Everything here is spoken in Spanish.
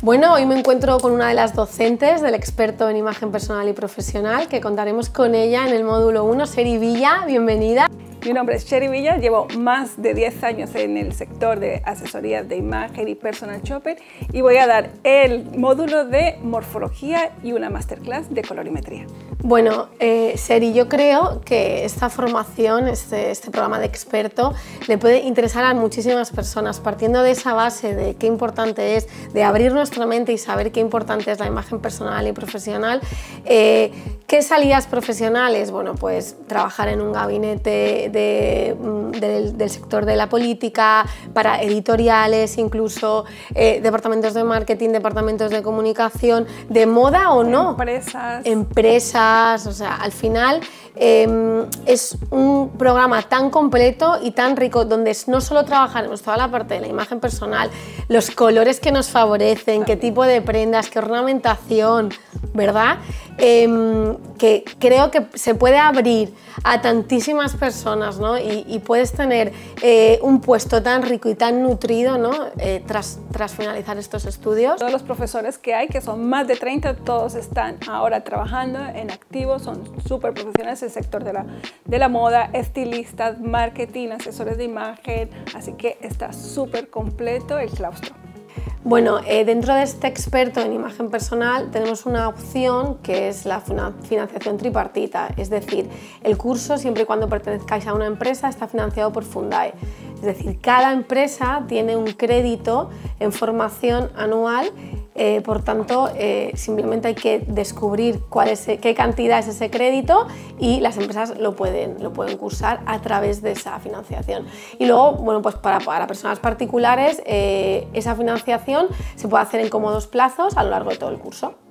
Bueno, hoy me encuentro con una de las docentes del experto en imagen personal y profesional, que contaremos con ella en el módulo 1, Seri Villa. Bienvenida. Mi nombre es Seri Villa, llevo más de 10 años en el sector de asesorías de imagen y personal shopper y voy a dar el módulo de morfología y una masterclass de colorimetría. Bueno, Seri, yo creo que esta formación, este programa de experto, le puede interesar a muchísimas personas, partiendo de esa base de qué importante es, de abrir nuestra mente y saber qué importante es la imagen personal y profesional. ¿Qué salidas profesionales? Bueno, pues trabajar en un gabinete del sector de la política, para editoriales, incluso departamentos de marketing, departamentos de comunicación, de moda o no. Empresas, o sea, al final es un programa tan completo y tan rico, donde no solo trabajaremos toda la parte de la imagen personal, los colores que nos favorecen, qué tipo de prendas, qué ornamentación, ¿verdad? Que creo que se puede abrir a tantísimas personas, ¿no? Y puedes tener un puesto tan rico y tan nutrido, ¿no? tras finalizar estos estudios. Todos los profesores que hay, que son más de 30, todos están ahora trabajando en activo, son súper profesionales del sector de la moda, estilistas, marketing, asesores de imagen, así que está súper completo el claustro. Bueno, dentro de este experto en imagen personal tenemos una opción que es la financiación tripartita, es decir, el curso, siempre y cuando pertenezcáis a una empresa, está financiado por Fundae. Es decir, cada empresa tiene un crédito en formación anual, por tanto, simplemente hay que descubrir qué cantidad es ese crédito y las empresas lo pueden cursar a través de esa financiación. Y luego, bueno, pues para personas particulares, esa financiación se puede hacer en cómodos plazos a lo largo de todo el curso.